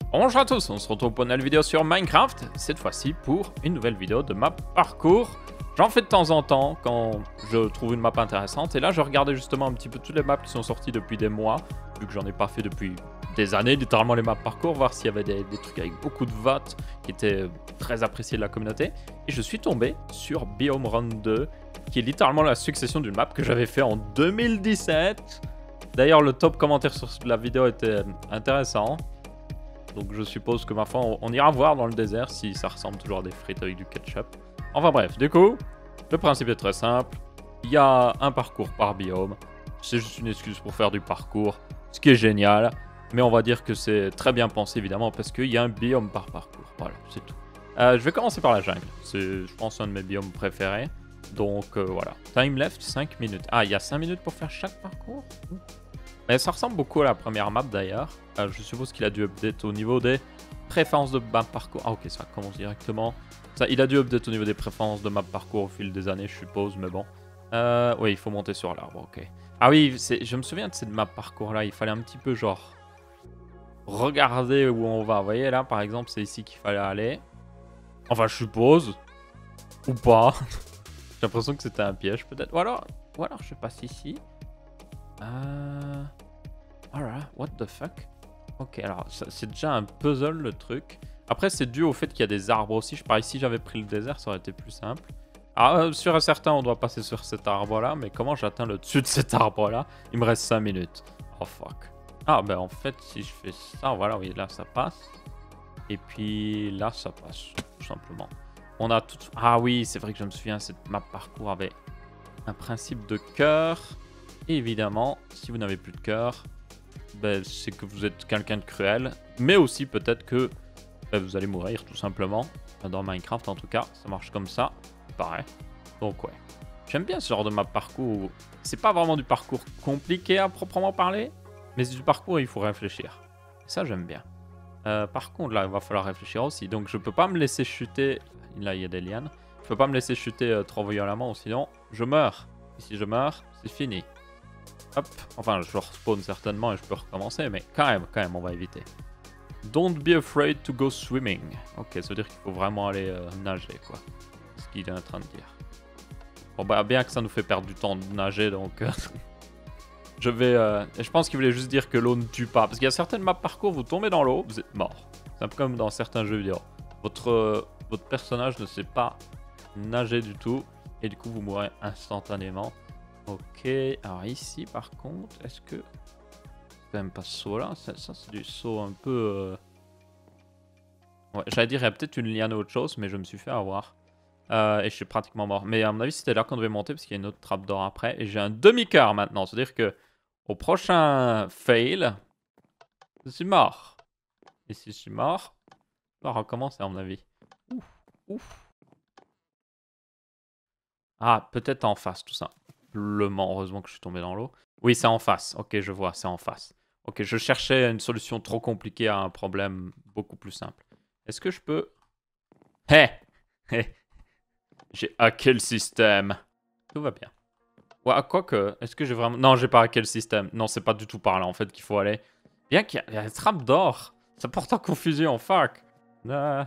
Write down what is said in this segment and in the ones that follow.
Bonjour à tous, on se retrouve pour une nouvelle vidéo sur Minecraft, cette fois-ci pour une nouvelle vidéo de map parcours. J'en fais de temps en temps quand je trouve une map intéressante, et là je regardais justement un petit peu toutes les maps qui sont sorties depuis des mois, vu que j'en ai pas fait depuis des années, littéralement les maps parcours, voir s'il y avait des trucs avec beaucoup de votes qui étaient très appréciés de la communauté. Et je suis tombé sur Biome Run 2, qui est littéralement la succession d'une map que j'avais fait en 2017. D'ailleurs le top commentaire sur la vidéo était intéressant. Donc je suppose que ma foi, on ira voir dans le désert si ça ressemble toujours à des frites avec du ketchup. Enfin bref, du coup, le principe est très simple. Il y a un parcours par biome. C'est juste une excuse pour faire du parcours, ce qui est génial. Mais on va dire que c'est très bien pensé évidemment parce qu'il y a un biome par parcours. Voilà, c'est tout. Je vais commencer par la jungle. C'est, je pense, un de mes biomes préférés. Donc voilà. Time left, 5 minutes. Ah, il y a 5 minutes pour faire chaque parcours? Mais ça ressemble beaucoup à la première map d'ailleurs. Je suppose qu'il a dû update au niveau des préférences de map parcours. Ah ok, ça commence directement. Ça, il a dû update au niveau des préférences de map parcours au fil des années, je suppose, mais bon. Oui, il faut monter sur l'arbre, ok. Ah oui, je me souviens de cette map parcours là, il fallait un petit peu genre regarder où on va. Vous voyez là, par exemple, c'est ici qu'il fallait aller. Enfin, je suppose. Ou pas. J'ai l'impression que c'était un piège peut-être. Ou alors, je passe ici. Alright, what the fuck? Ok, alors c'est déjà un puzzle le truc. Après, c'est dû au fait qu'il y a des arbres aussi. Je parie, si j'avais pris le désert, ça aurait été plus simple. Alors, sûr et certain, on doit passer sur cet arbre-là. Mais comment j'atteins le dessus de cet arbre-là? Il me reste 5 minutes. Oh fuck. Ah, ben en fait, si je fais ça, voilà, oui, là ça passe. Et puis là, ça passe, tout simplement. On a tout. Ah oui, c'est vrai que je me souviens, cette map parcours avait un principe de cœur. Et évidemment, si vous n'avez plus de cœur, ben, c'est que vous êtes quelqu'un de cruel. Mais aussi peut-être que ben, vous allez mourir tout simplement. Dans Minecraft en tout cas, ça marche comme ça. Pareil. Donc ouais. J'aime bien ce genre de map parcours. C'est pas vraiment du parcours compliqué à proprement parler. Mais c'est du parcours où il faut réfléchir. Et ça j'aime bien. Par contre là, il va falloir réfléchir aussi. Donc je peux pas me laisser chuter. Là il y a des lianes. Je peux pas me laisser chuter trop violemment. Sinon je meurs. Et si je meurs, c'est fini. Hop, enfin je respawn certainement et je peux recommencer, mais quand même, on va éviter. Don't be afraid to go swimming. Ok, ça veut dire qu'il faut vraiment aller nager, quoi. C'est ce qu'il est en train de dire. Bon bah bien que ça nous fait perdre du temps de nager, donc je vais... je pense qu'il voulait juste dire que l'eau ne tue pas, parce qu'il y a certaines maps parcours, vous tombez dans l'eau, vous êtes mort. C'est un peu comme dans certains jeux vidéo. Votre personnage ne sait pas nager du tout, et du coup vous mourrez instantanément. Ok, alors ici par contre, est-ce que... C'est quand même pas ce saut là, ça c'est du saut un peu... Ouais, j'allais dire il y a peut-être une liane ou autre chose, mais je me suis fait avoir. Et je suis pratiquement mort. Mais à mon avis c'était là qu'on devait monter, parce qu'il y a une autre trappe d'or après. Et j'ai un demi-cœur maintenant, c'est-à-dire que au prochain fail, je suis mort. Et si je suis mort, on va recommencer à mon avis. Ouf. Ah, peut-être en face tout ça. Heureusement que je suis tombé dans l'eau. Oui, c'est en face. Ok, je vois, c'est en face. Ok, je cherchais une solution trop compliquée à un problème beaucoup plus simple. Est-ce que je peux... Hé hey j'ai hacké le système. Tout va bien. Ouais, quoique, est-ce que j'ai vraiment... Non, j'ai pas hacké le système. Non, c'est pas du tout par là, en fait, qu'il faut aller. Bien qu'il y a une trappe d'or. Ça porte en confusion, fuck. Hop.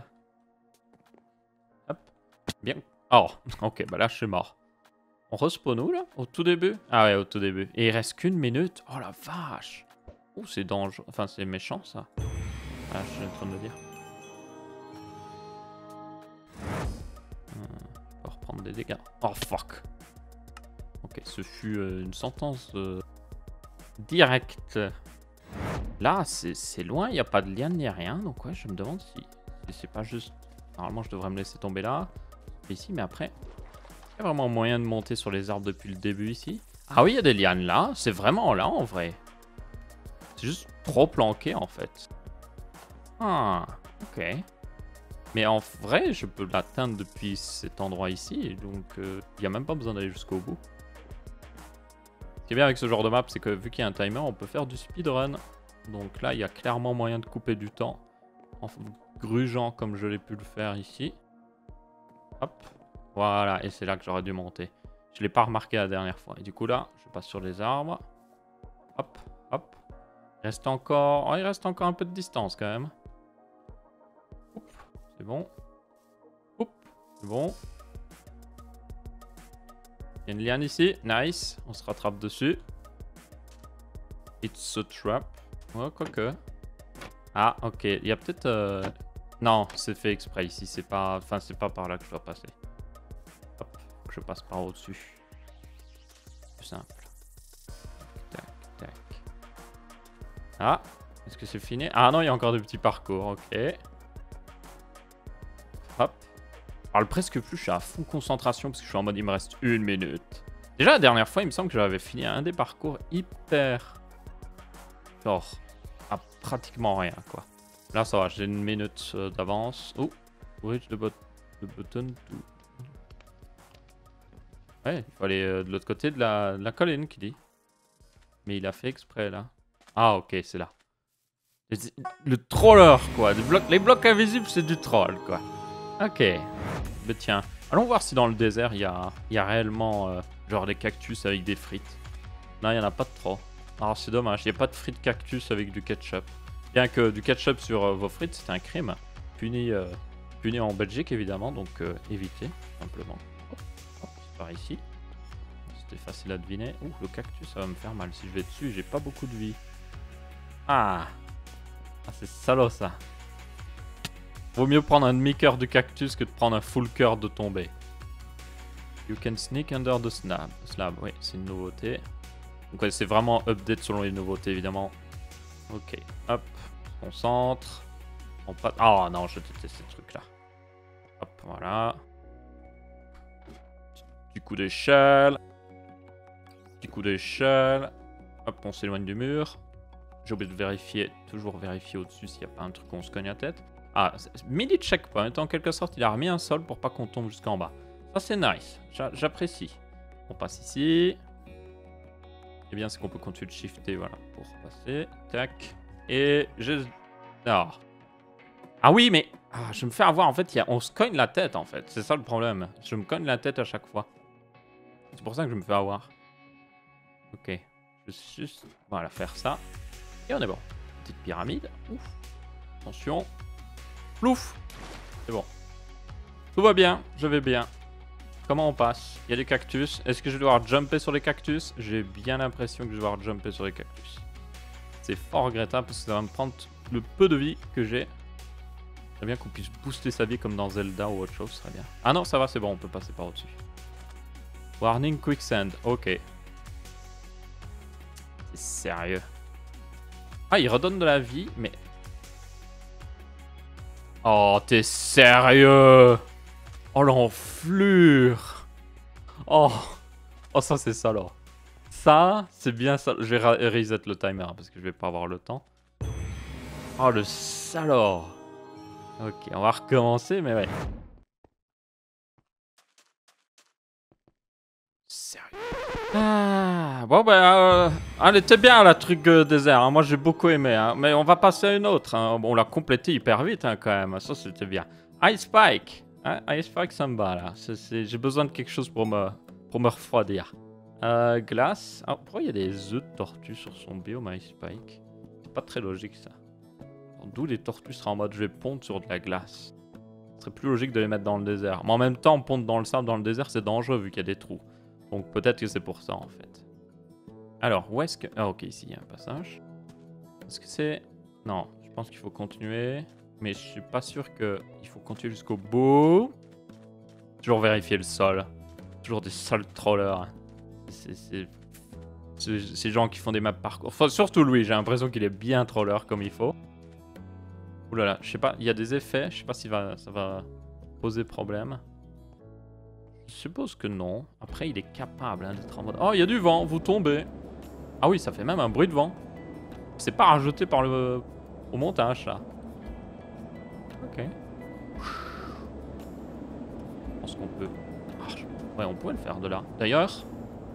Bien. Oh, ok, bah là, je suis mort. On respawn où là? Au tout début? Ah ouais, au tout début. Et il reste qu'une minute? Oh la vache! Oh, c'est dangereux. Enfin, c'est méchant ça. Ah, je suis en train de le dire. On va reprendre des dégâts. Oh fuck! Ok, ce fut une sentence directe. Là, c'est loin, il n'y a pas de liane ni rien. Donc ouais, je me demande si c'est pas juste... Normalement, je devrais me laisser tomber là. Ici, mais après... Il y a vraiment moyen de monter sur les arbres depuis le début ici. Ah oui, il y a des lianes là. C'est vraiment là en vrai. C'est juste trop planqué en fait. Ah, ok. Mais en vrai, je peux l'atteindre depuis cet endroit ici. Donc, il n'y a même pas besoin d'aller jusqu'au bout. Ce qui est bien avec ce genre de map, c'est que vu qu'il y a un timer, on peut faire du speedrun. Donc là, il y a clairement moyen de couper du temps. En grugeant comme je l'ai pu le faire ici. Hop. Voilà, et c'est là que j'aurais dû monter. Je ne l'ai pas remarqué la dernière fois. Et du coup là, je passe sur les arbres. Hop, hop. Il reste encore un peu de distance quand même. C'est bon. Oups, c'est bon. Il y a une liane ici. Nice. On se rattrape dessus. It's a trap. Ouais, quoique. Ah, ok. Il y a peut-être... Non, c'est fait exprès ici. C'est pas... Enfin, c'est pas par là que je dois passer. Hop, faut que je passe par au-dessus. Plus simple. Tac, tac. Ah, est-ce que c'est fini? Ah non, il y a encore des petits parcours. Ok. Hop. Je parle presque plus. Je suis à fond concentration parce que je suis en mode il me reste 1 minute. Déjà, la dernière fois, il me semble que j'avais fini un des parcours hyper... Genre, à pratiquement rien, quoi. Là, ça va, j'ai 1 minute d'avance. Oh, reach the button to... Ouais, il faut aller de l'autre côté de la colline, qui dit. Mais il a fait exprès, là. Ah, ok, c'est là. Le troller, quoi. Les blocs invisibles, c'est du troll, quoi. Ok. Mais tiens, allons voir si dans le désert, il y a réellement, genre, des cactus avec des frites. Non, il n'y en a pas de trop. Alors, c'est dommage, il n'y a pas de frites cactus avec du ketchup. Bien que du ketchup sur vos frites, c'est un crime. Puni en Belgique, évidemment, donc évitez, simplement. Hop, hop, c'est par ici. C'était facile à deviner. Ouh, le cactus, ça va me faire mal. Si je vais dessus, j'ai pas beaucoup de vie. Ah, c'est salaud, ça. Vaut mieux prendre un demi-cœur de cactus que de prendre un full cœur de tombée. You can sneak under the slab. Oui, c'est une nouveauté. Donc ouais, c'est vraiment update selon les nouveautés, évidemment. Ok, hop, on se concentre. On passe... Oh non, je déteste ces trucs-là. Hop, voilà. Petit coup d'échelle. Petit coup d'échelle. Hop, on s'éloigne du mur. J'ai oublié de vérifier, toujours vérifier au-dessus s'il n'y a pas un truc qu'on se cogne la tête. Ah, mini checkpoint, en quelque sorte, il a remis un sol pour pas qu'on tombe jusqu'en bas. Ça, c'est nice, j'apprécie. On passe ici. Et bien, c'est qu'on peut continuer de shifter, voilà, pour passer. Tac. Et je... Ah. Ah oui, mais... Ah, je me fais avoir, en fait, on se cogne la tête, en fait. C'est ça le problème. Je me cogne la tête à chaque fois. C'est pour ça que je me fais avoir. Ok. Je vais juste... Voilà, faire ça. Et on est bon. Petite pyramide. Ouf. Attention. Plouf. C'est bon. Tout va bien. Je vais bien. Comment on passe? Il y a des cactus. Est-ce que je vais devoir jumper sur les cactus? J'ai bien l'impression que je vais devoir jumper sur les cactus. C'est fort regrettable parce que ça va me prendre le peu de vie que j'ai. Très bien qu'on puisse booster sa vie comme dans Zelda ou autre chose, ce serait bien. Ah non, ça va, c'est bon, on peut passer par au-dessus. Warning quicksand. Ok. C'est sérieux. Ah, il redonne de la vie, mais... Oh, t'es sérieux? Oh, l'enflure. Oh. Oh, ça, c'est ça, alors. Ça, c'est bien ça. Je vais reset le timer, parce que je vais pas avoir le temps. Oh, le salaud. Ok, on va recommencer, mais ouais. Sérieux. Ah, bon, bah, elle était bien, la truc désert. Hein. Moi, j'ai beaucoup aimé. Hein. Mais on va passer à une autre. Hein. Bon, on l'a complété hyper vite, hein, quand même. Ça, c'était bien. Ice Spike. Hein, Ice Spike, ça me va, là. J'ai besoin de quelque chose pour me refroidir. Glace. Ah, pourquoi il y a des œufs de tortue sur son biome Ice Spike? C'est pas très logique, ça. D'où les tortues seraient en mode je vais pondre sur de la glace. Ce serait plus logique de les mettre dans le désert. Mais en même temps, pondre dans le sable dans le désert, c'est dangereux vu qu'il y a des trous. Donc peut-être que c'est pour ça en fait. Alors, où est-ce que... Ah ok, ici il y a un passage. Est-ce que c'est... Non, je pense qu'il faut continuer. Mais je suis pas sûr qu'il faut continuer jusqu'au bout. Toujours vérifier le sol. Toujours des sols trollers. C'est ces gens qui font des maps parcours. Enfin, surtout lui, j'ai l'impression qu'il est bien troller comme il faut. Ouh là là, je sais pas, il y a des effets. Je sais pas si ça va poser problème. Je suppose que non. Après, il est capable hein, d'être en mode... Oh, il y a du vent, vous tombez. Ah oui, ça fait même un bruit de vent. C'est pas rajouté par au montage, là. Ok. Je pense qu'on peut... Ah, ouais, on pourrait le faire de là. D'ailleurs...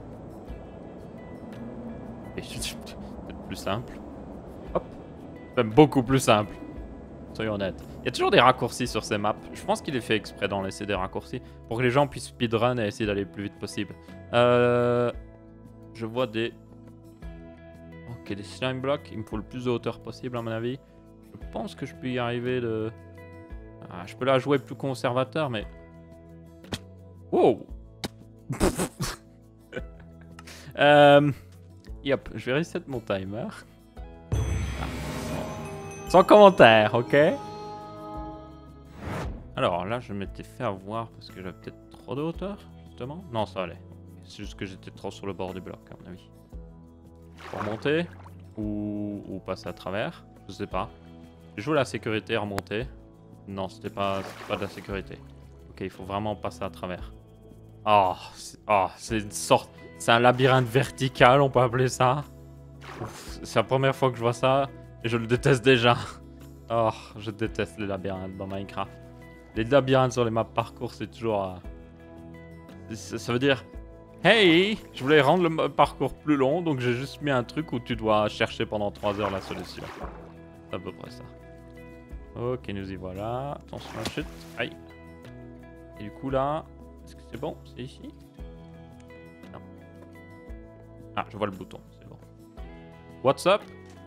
C'est peut-être plus simple. Hop. Même beaucoup plus simple. Soyons honnêtes. Il y a toujours des raccourcis sur ces maps. Je pense qu'il est fait exprès d'en laisser des raccourcis pour que les gens puissent speedrun et essayer d'aller le plus vite possible. Je vois des... Ok, des slime blocks. Il me faut le plus de hauteur possible à mon avis. Je pense que je peux y arriver de... Ah, je peux la jouer plus conservateur, mais... Wow. Yep, je vais reset mon timer. Ah. Sans commentaire, ok? Alors là, je m'étais fait avoir parce que j'avais peut-être trop de hauteur, justement. Non, ça allait. C'est juste que j'étais trop sur le bord du bloc, à mon avis. Pour monter ou passer à travers, je sais pas. J'ai joué la sécurité, remonter. Non, c'était pas de la sécurité. Ok, il faut vraiment passer à travers. Oh, c'est une sorte... C'est un labyrinthe vertical, on peut appeler ça. C'est la première fois que je vois ça et je le déteste déjà. Oh, je déteste les labyrinthes dans Minecraft. Les labyrinthes sur les maps parcours, c'est toujours... Ça veut dire... Hey, je voulais rendre le parcours plus long, donc j'ai juste mis un truc où tu dois chercher pendant 3 heures la solution. C'est à peu près ça. Ok, nous y voilà. Attention à la chute. Aïe. Et du coup là... Est-ce que c'est bon? C'est ici? Non. Ah, je vois le bouton, c'est bon. What's up?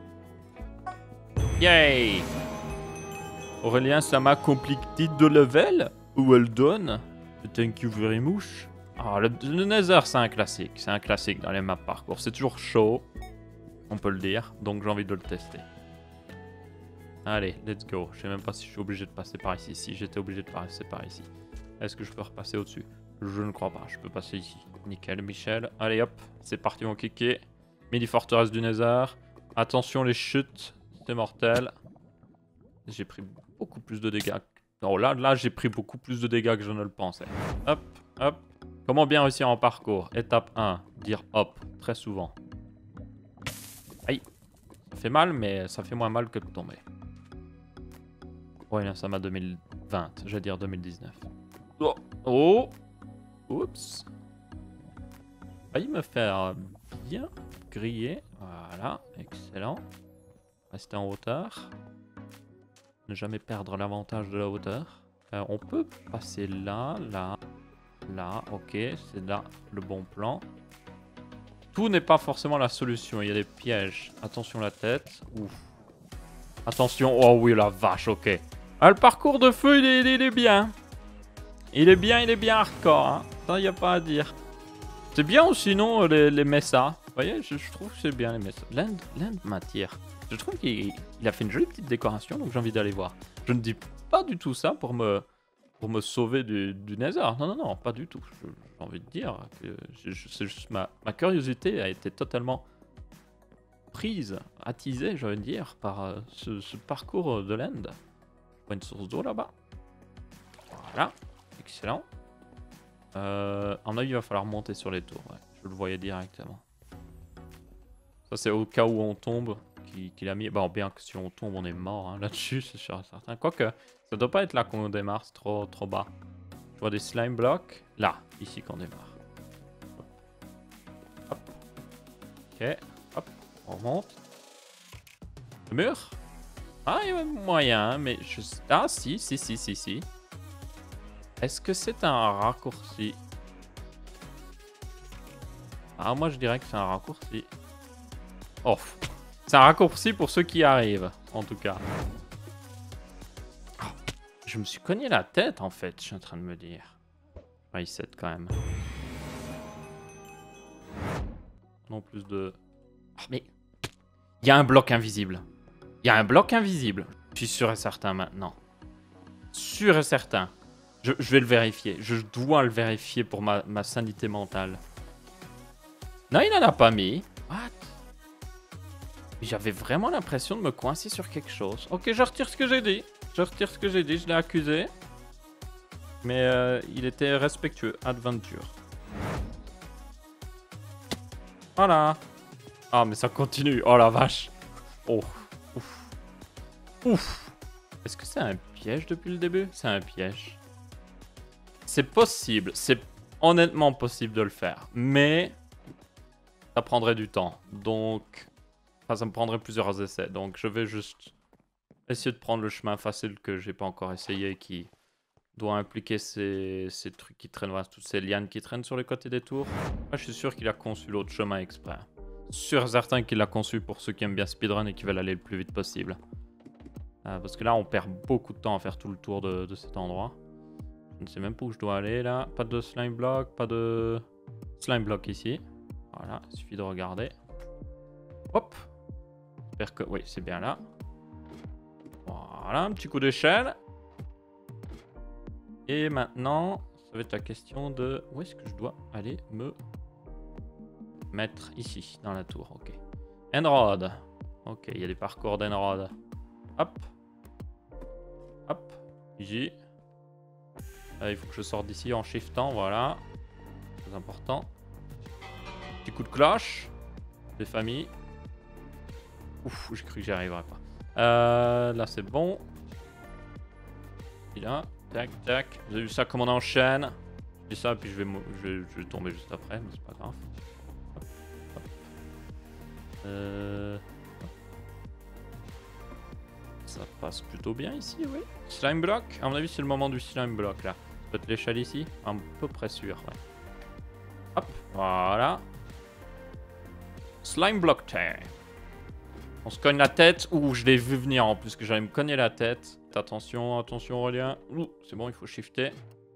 Yay! Aurélien, ça m'a compliqué de level? Well done. Thank you very much. Ah, le Nether, c'est un classique. C'est un classique dans les maps parcours. C'est toujours chaud, on peut le dire. Donc j'ai envie de le tester. Allez, let's go. Je sais même pas si je suis obligé de passer par ici. Si j'étais obligé de passer par ici. Est-ce que je peux repasser au-dessus? Je ne crois pas. Je peux passer ici. Nickel, Michel. Allez, hop. C'est parti, mon kiki. Mini forteresse du Nether. Attention, les chutes. C'est mortel. J'ai pris beaucoup plus de dégâts. Non, là j'ai pris beaucoup plus de dégâts que je ne le pensais. Hop, hop. Comment bien réussir en parcours? Étape 1. Dire hop. Très souvent. Aïe. Ça fait mal, mais ça fait moins mal que de tomber. Ouais, là, ça m'a 2020. Je vais dire 2019. Oh, oh. Oups. Failli me faire bien griller. Voilà, excellent. Rester en hauteur. Ne jamais perdre l'avantage de la hauteur. On peut passer là, là, là. Ok, c'est là le bon plan. Tout n'est pas forcément la solution. Il y a des pièges. Attention la tête. Ouf. Attention. Oh oui, la vache, ok. Ah, le parcours de feu, il est bien. Il est bien hardcore. Hein. Ça, il n'y a pas à dire. C'est bien ou sinon les messas. Vous voyez, je trouve que c'est bien les messas. Land m'attire. Je trouve qu'il a fait une jolie petite décoration, donc j'ai envie d'aller voir. Je ne dis pas du tout ça pour me sauver du Nether. Non, non, non, pas du tout. J'ai envie de dire que c'est juste ma curiosité a été totalement prise, attisée, je veux dire, par ce parcours de Land. Je vois une source d'eau là-bas. Voilà, excellent. En avis, il va falloir monter sur les tours. Ouais. Je le voyais directement. Ça, c'est au cas où on tombe qu'il a mis. Bon, bien que si on tombe, on est mort hein, là-dessus, c'est sûr et certain. Quoique, ça doit pas être là qu'on démarre, c'est trop bas. Je vois des slime blocks. Là, ici qu'on démarre. Hop. Ok, hop, on remonte. Le mur? Ah, il y a moyen, mais je... Ah, si. Est-ce que c'est un raccourci? Ah, moi je dirais que c'est un raccourci. Oh, c'est un raccourci pour ceux qui y arrivent, en tout cas. Oh, je me suis cogné la tête, en fait, je suis en train de me dire. Reset quand même. Non plus de... Oh, mais... Il y a un bloc invisible. Il y a un bloc invisible. Je suis sûr et certain maintenant. Sûr et certain. Je vais le vérifier. Je dois le vérifier pour ma sanité mentale. Non, il n'en a pas mis. What? J'avais vraiment l'impression de me coincer sur quelque chose. Ok, je retire ce que j'ai dit. Je l'ai accusé. Mais il était respectueux. Adventure. Voilà. Ah, mais ça continue. Oh la vache. Oh. Ouf. Ouf. Est-ce que c'est un piège depuis le début? C'est un piège. C'est possible. C'est honnêtement possible de le faire. Mais ça prendrait du temps. Donc... Enfin, ça me prendrait plusieurs essais. Donc je vais juste essayer de prendre le chemin facile que j'ai pas encore essayé, qui doit impliquer ces trucs qui traînent, voilà, toutes ces lianes qui traînent sur les côtés des tours. Moi, je suis sûr qu'il a conçu l'autre chemin exprès. Sûr et certain qu'il l'a conçu pour ceux qui aiment bien speedrun et qui veulent aller le plus vite possible. Parce que là, on perd beaucoup de temps à faire tout le tour de cet endroit. Je ne sais même pas où je dois aller là. Pas de slime block, pas de slime block ici. Voilà, il suffit de regarder. Hop. J'espère que... Oui, c'est bien là. Voilà, un petit coup d'échelle. Et maintenant, ça va être la question de... Où est-ce que je dois aller me mettre ici, dans la tour. Ok. Enrod. Ok, il y a des parcours d'Enrod. Hop. Hop. Easy. Il faut que je sorte d'ici en shiftant, voilà. Très important. Petit coup de cloche. Des familles. Ouf, j'ai cru que j'y arriverais pas. Là, c'est bon. Et là, tac, tac. Vous avez vu ça, comment on enchaîne? Je dis ça, puis je vais tomber juste après, mais c'est pas grave. Hop, hop. Ça passe plutôt bien ici, oui. Slime block, à mon avis, c'est le moment du slime block là. Peut-être l'échelle ici, à peu près sûr. Ouais. Hop, voilà. Slime block time. On se cogne la tête. Ouh, je l'ai vu venir en plus que j'allais me cogner la tête. Attention, attention Aurélien. Ouh, c'est bon, il faut shifter.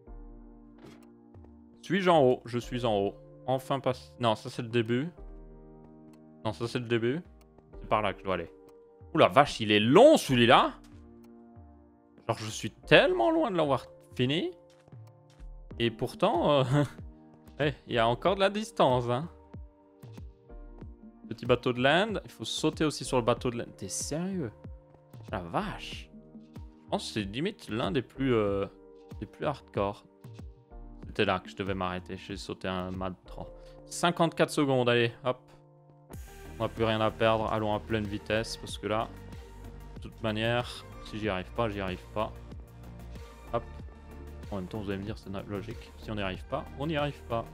Suis-je en haut? Je suis en haut. Enfin pas... Non, ça c'est le début. Non, ça c'est le début. C'est par là que je dois aller. Ouh la vache, il est long celui-là. Genre, je suis tellement loin de l'avoir fini. Et pourtant, il y a encore de la distance. Hein. Petit bateau de land. Il faut sauter aussi sur le bateau de land. T'es sérieux? La vache. Je pense que c'est limite l'un des plus hardcore. C'était là que je devais m'arrêter. J'ai sauté un mal trop. 54 secondes, allez, hop. On n'a plus rien à perdre. Allons à pleine vitesse parce que là, de toute manière, si j'y arrive pas, j'y arrive pas. Hop. En même temps, vous allez me dire, c'est notre logique. Si on n'y arrive pas, on n'y arrive pas.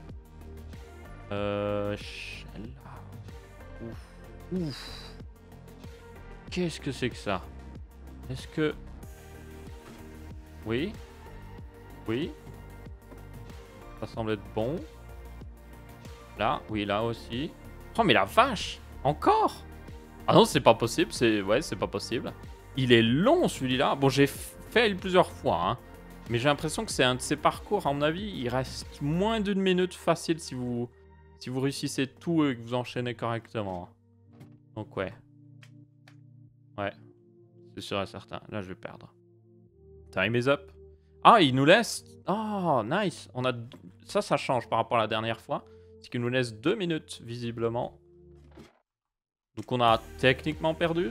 Shell. Ouf. Ouf. Qu'est-ce que c'est que ça? Est-ce que... Oui. Oui. Ça semble être bon. Là, oui, là aussi. Oh, mais la vache! Encore? Ah non, c'est pas possible. Ouais, c'est pas possible. Il est long, celui-là. Bon, j'ai fait plusieurs fois, hein. Mais j'ai l'impression que c'est un de ces parcours, à mon avis, il reste moins d'une minute facile si vous réussissez tout et que vous enchaînez correctement. Donc ouais. Ouais. C'est sûr et certain. Là, je vais perdre. Time is up. Ah, il nous laisse... Oh, nice. On a... Ça change par rapport à la dernière fois. C'est qu'il nous laisse 2 minutes, visiblement. Donc on a techniquement perdu.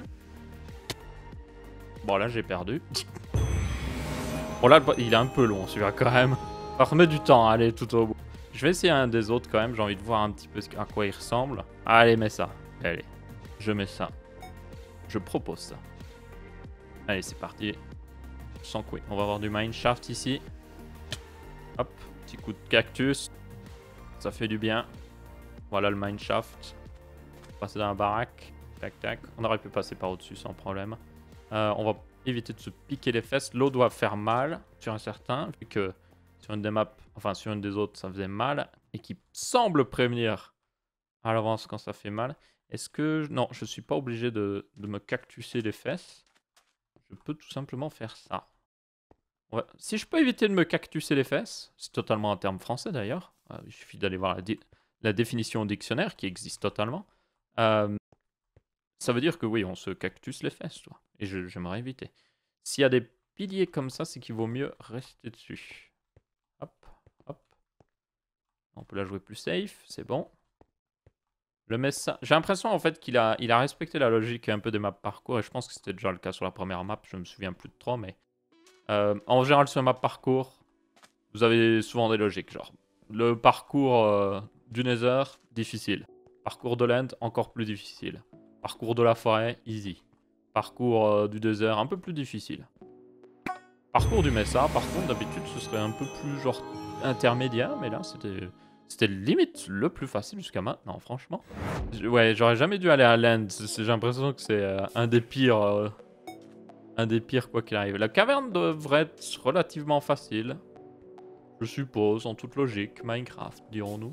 Bon, là, j'ai perdu. Bon, là, il est un peu long, celui-là, quand même. Ça remet du temps à aller tout au bout. Je vais essayer un des autres, quand même. J'ai envie de voir un petit peu à quoi il ressemble. Allez, mets ça. Allez, je mets ça. Je propose ça. Allez, c'est parti. Sans couille. On va avoir du mineshaft ici. Hop, petit coup de cactus. Ça fait du bien. Voilà le mineshaft. Passer dans la baraque. Tac, tac. On aurait pu passer par au-dessus sans problème. On va éviter de se piquer les fesses. L'eau doit faire mal, sur un certain, vu que sur une des maps, enfin sur une des autres, ça faisait mal. Et qui semble prévenir à l'avance quand ça fait mal. Est-ce que... Non, je suis pas obligé de me cactusser les fesses. Je peux tout simplement faire ça. Ouais. Si je peux éviter de me cactusser les fesses, c'est totalement un terme français d'ailleurs. Il suffit d'aller voir la définition au dictionnaire qui existe totalement. Ça veut dire que oui, on se cactus les fesses, toi. Et j'aimerais éviter. S'il y a des piliers comme ça, c'est qu'il vaut mieux rester dessus. Hop, hop. On peut la jouer plus safe, c'est bon. Le message... J'ai l'impression en fait qu'il a respecté la logique un peu des maps parcours. Et je pense que c'était déjà le cas sur la première map. Je me souviens plus de trop, mais... en général, sur map parcours, vous avez souvent des logiques. Genre, le parcours du Nether, difficile. Parcours de l'End, encore plus difficile. Parcours de la forêt, easy. Parcours du désert, un peu plus difficile. Parcours du Mesa, par contre, d'habitude, ce serait un peu plus genre intermédiaire. Mais là, c'était limite le plus facile jusqu'à maintenant, franchement. Ouais, j'aurais jamais dû aller à l'End. J'ai l'impression que c'est un des pires... un des pires quoi qu'il arrive. La caverne devrait être relativement facile. Je suppose, en toute logique. Minecraft, dirons-nous.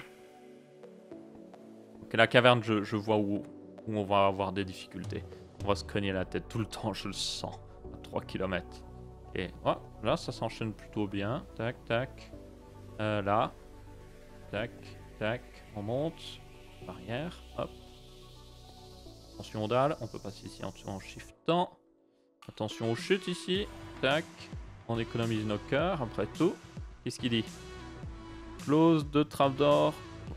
Ok, la caverne, je vois où on va avoir des difficultés. On va se cogner la tête tout le temps, je le sens. 3 km. Et ouais, là, ça s'enchaîne plutôt bien. Tac, tac. Là. Tac, tac. On monte. Barrière. Hop. Attention aux dalles. On peut passer ici en shiftant. Attention aux chutes ici. Tac. On économise nos cœurs après tout. Qu'est-ce qu'il dit? Close de trapdoor.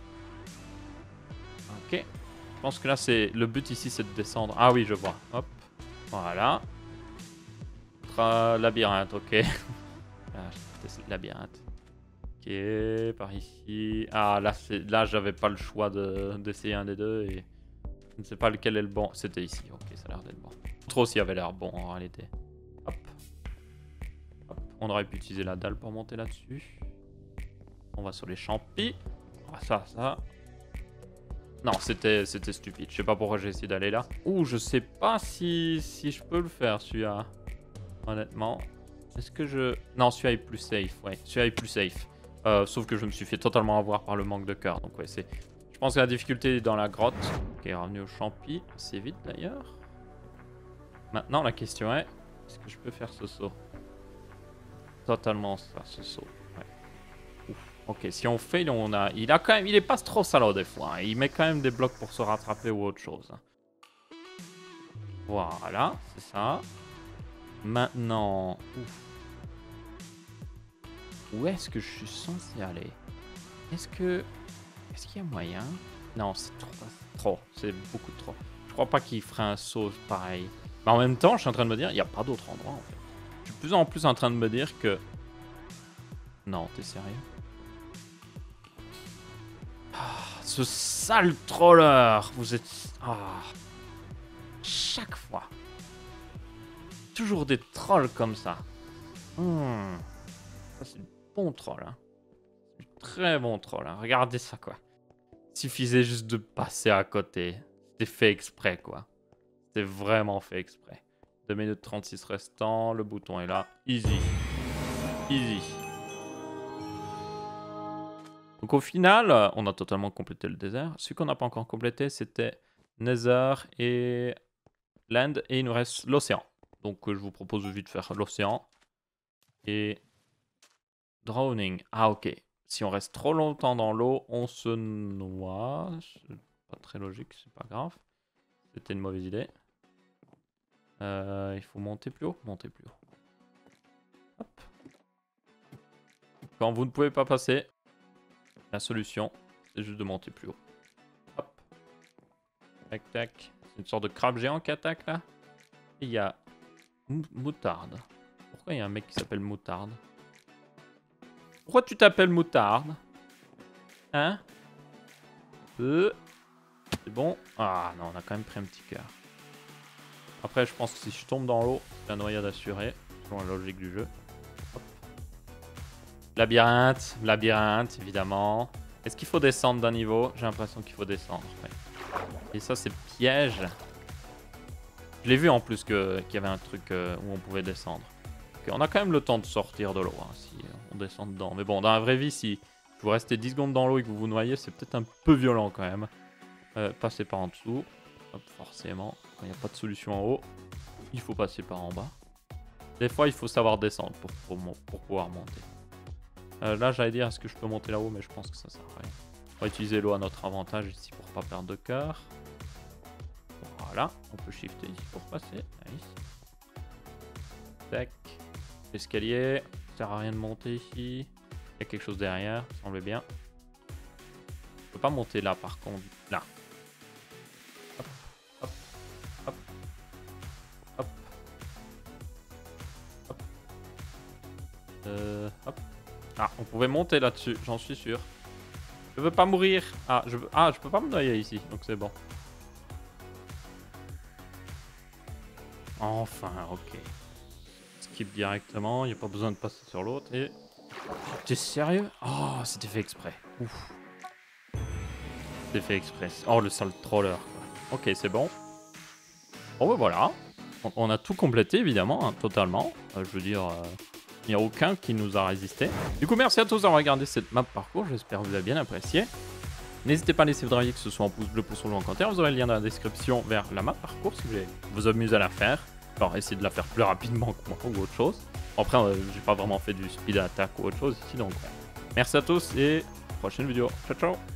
Ok. Je pense que là, c'est le but ici, c'est de descendre. Ah oui, je vois. Hop. Voilà. Labyrinthe, ok. C'est labyrinthe. Ok, par ici. Ah, là j'avais pas le choix d'essayer un des deux et je ne sais pas lequel est le bon. C'était ici, ok, ça a l'air d'être bon. Trop s'il avait l'air bon en réalité. Hop. Hop. On aurait pu utiliser la dalle pour monter là-dessus. On va sur les champis. Ah, ça. Non, c'était stupide. Je sais pas pourquoi j'ai essayé d'aller là. Ouh, je sais pas si je peux le faire celui-là. Honnêtement. Est-ce que je... Non, celui-là est plus safe. Ouais, celui-là est plus safe. Sauf que je me suis fait totalement avoir par le manque de cœur. Donc ouais, c'est... Je pense que la difficulté est dans la grotte. Ok, revenu au champi. C'est vite d'ailleurs. Maintenant, la question est... Est-ce que je peux faire ce saut? Totalement ça, ce saut. Ouais. Ouf. Ok, si on fail, on a... Il a quand même... Il est pas trop salaud des fois. Hein. Il met quand même des blocs pour se rattraper ou autre chose. Voilà, c'est ça. Maintenant... Ouf. Où est-ce que je suis censé aller? Est-ce qu'il y a moyen? Non, c'est trop. C'est beaucoup trop. Je crois pas qu'il ferait un saut pareil. Mais en même temps, je suis en train de me dire, il n'y a pas d'autre endroit en fait. Je suis de plus en plus en train de me dire que... Non, t'es sérieux? Ah, ce sale troller! Vous êtes... Ah. Chaque fois. Toujours des trolls comme ça. Ça, c'est du bon troll. Hein. Du très bon troll. Hein. Regardez ça, quoi. Il suffisait juste de passer à côté. C'était fait exprès, quoi. C'était vraiment fait exprès. 2 minutes 36 restants. Le bouton est là. Easy. Easy. Donc au final, on a totalement complété le désert. Celui qu'on n'a pas encore complété, c'était Nether et Land. Et il nous reste l'océan. Donc je vous propose vite de faire l'océan. Et drowning. Ah ok. Si on reste trop longtemps dans l'eau, on se noie. C'est pas très logique, c'est pas grave. C'était une mauvaise idée. Il faut monter plus haut. Monter plus haut. Hop. Quand vous ne pouvez pas passer, la solution, c'est juste de monter plus haut. Hop. Tac tac. C'est une sorte de crabe géant qui attaque là. Et il y a Moutarde. Pourquoi il y a un mec qui s'appelle Moutarde? Pourquoi tu t'appelles Moutarde? Hein? C'est bon. Ah non, on a quand même pris un petit cœur. Après, je pense que si je tombe dans l'eau, c'est la noyade assurée. Selon la logique du jeu. Hop. Labyrinthe. Labyrinthe, évidemment. Est-ce qu'il faut descendre d'un niveau? J'ai l'impression qu'il faut descendre. Ouais. Et ça, c'est piège. Je l'ai vu en plus qu'il y avait un truc où on pouvait descendre. Okay, on a quand même le temps de sortir de l'eau hein, si on descend dedans. Mais bon, dans la vraie vie, si vous restez 10 secondes dans l'eau et que vous vous noyez, c'est peut-être un peu violent quand même. Passez par en dessous. Hop, forcément, quand il n'y a pas de solution en haut, il faut passer par en bas. Des fois, il faut savoir descendre pour pouvoir monter. Là, j'allais dire, est-ce que je peux monter là-haut? Mais je pense que ça sert à rien. On va utiliser l'eau à notre avantage ici pour pas perdre de cœur. Voilà, on peut shifter ici pour passer. Nice. Tac. Escalier. Ça sert à rien de monter ici. Il y a quelque chose derrière, ça semble bien. Je peux pas monter là par contre. Là. Hop, hop, hop. Hop. Hop. Hop. Ah, on pouvait monter là-dessus, j'en suis sûr. Je veux pas mourir. Ah, je peux pas me noyer ici, donc c'est bon. Enfin, ok. Skip directement, il n'y a pas besoin de passer sur l'autre et... T'es sérieux? Oh, c'était fait exprès. Ouf. C'était fait exprès. Oh, le sale troller. Quoi. Ok, c'est bon. Bon, ben voilà. On a tout complété, évidemment, hein, totalement. Je veux dire, il n'y a aucun qui nous a résisté. Du coup, merci à tous d'avoir regardé cette map parcours. J'espère que vous avez bien apprécié. N'hésitez pas à laisser votre avis, que ce soit en pouce bleu, pouce rouge ou en commentaire. Vous aurez le lien dans la description vers la map parcours si vous voulez vous amuser à la faire. Genre essayer de la faire plus rapidement que moi ou autre chose. Après, j'ai pas vraiment fait du speed attack ou autre chose ici, donc merci à tous et prochaine vidéo. Ciao ciao.